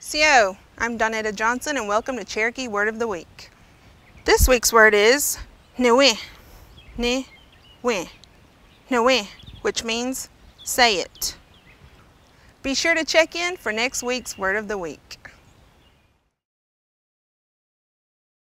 CO, I'm Donetta Johnson and welcome to Cherokee Word of the Week. This week's word is Niwi, Niwi, Niwi, which means say it. Be sure to check in for next week's Word of the Week.